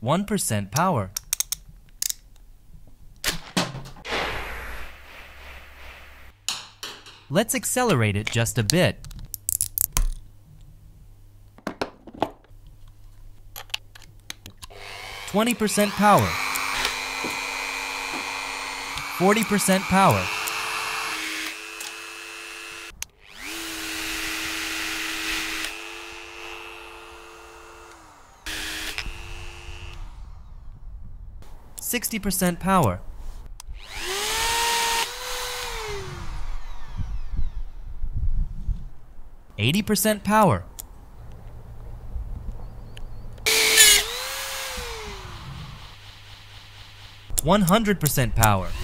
1% power. Let's accelerate it just a bit. 20% power. 40% power. 60% power. 80% power. 100% power.